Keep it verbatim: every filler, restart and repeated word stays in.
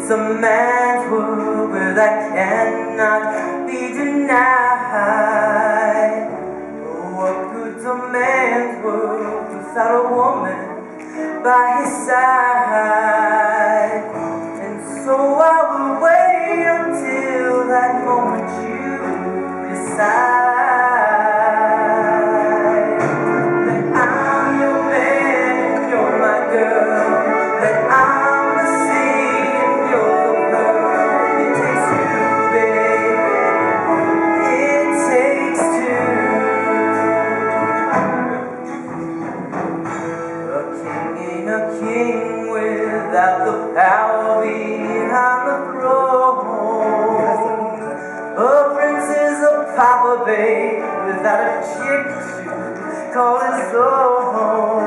It's a man's world where that cannot be denied. Oh, what good's a man's world without a woman by his side? And so I will wait until that moment you decide. King without the power behind the throne. A prince is a papa babe without a chick to call his own.